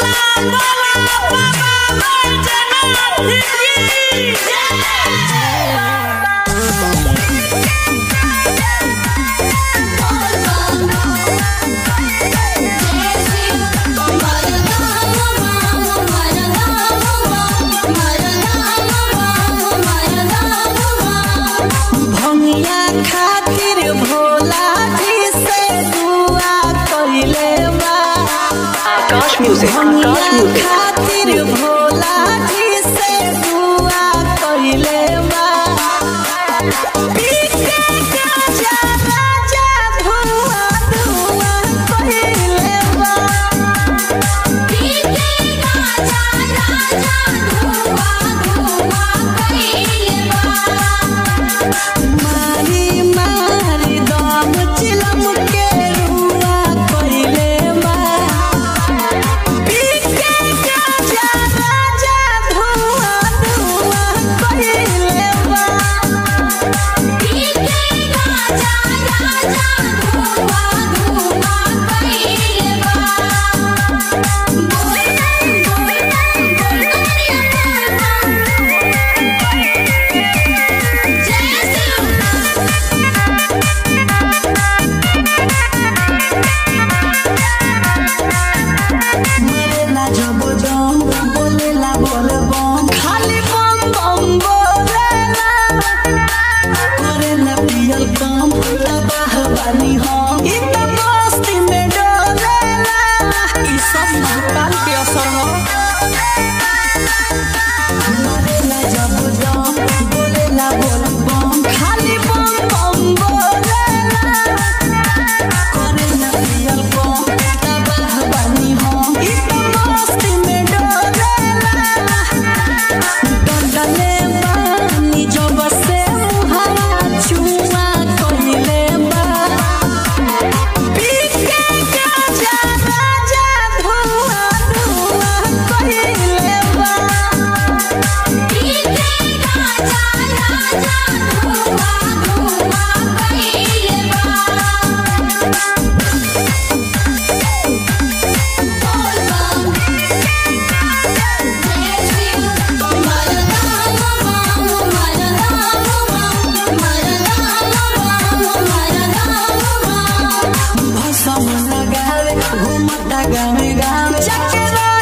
Music, खातिर भोला जी से दुआ कइले बा पीके गाजा राजा धुआ धुआ कइले बा पीके गाजा राजा धुआ धुआ कइले बा मारी मारी दम चिलम के रुआ कइले बा खाली बम बम बोलेला करेला पियल काम तबाह बानी हम इ त मस्ती में डोलेला इ सब भूताल के असर हो मरेला जब दम बोलेला बोल बम खाली बम बम बोलेला करेला पियल काम तबाह बानी हम इ त मस्ती में डोलेला डले बानी जब से मुहावा छुआ कइले बा पीके गाजा राजा धुआ धुआ कइले बा पीके गाजा राजा धुआ धुआ कइले बा घूमता गावे गावे चकरा